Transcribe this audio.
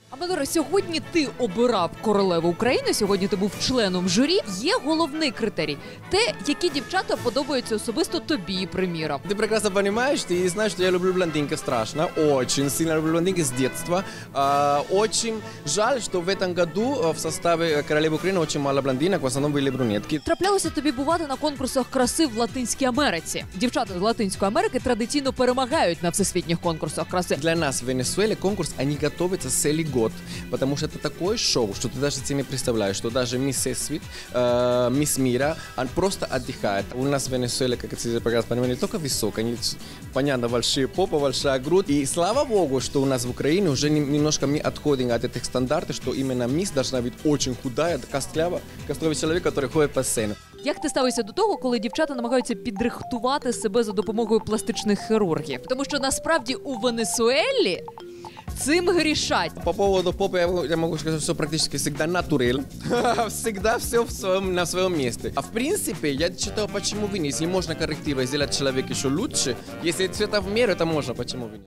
Амадоре, сьогодні ти обирав королеву України, сьогодні ти був членом журі. Є головний критерій – те, які дівчата подобаються особисто тобі, приміром. Ты прекрасно понимаешь, ты знаешь, что я люблю блондинки страшно, очень сильно люблю блондинки с детства. Очень жаль, что в этом году в составе королевы Украины очень мало блондинок, в основном были брюнетки. Траплялося тобі бувати на конкурсах краси в Латинській Америці. Дівчата з Латинської Америки традиційно перемагають на всесвітніх конкурсах краси. Для нас в Венесуэле конкурс, они готовятся целый год, потому что это такое шоу, что ты даже себе не представляешь, что даже мисс Свит, мисс Мира, он просто отдыхает. У нас в Венесуэле, как ты прекрасно понимаешь, не только высокая, они, понятно, большие попа, большая грудь. И слава богу, что у нас в Украине уже немножко мы отходим от этих стандартов, что именно мисс должна быть очень худая, костлявый человек, который ходит по сцене. Як ти ставишся до того, коли дівчата намагаються підрихтувати себе за допомогою пластичних хірургів? Тому що насправді у Венесуелі цим грішать. По поводу попы я могу сказать, что практически всегда натурель. Всегда все на своем месте. А в принципе, я читал, почему бы не. Если можно коррективы сделать человек еще лучше, если цвета в меру, это можно, почему бы не.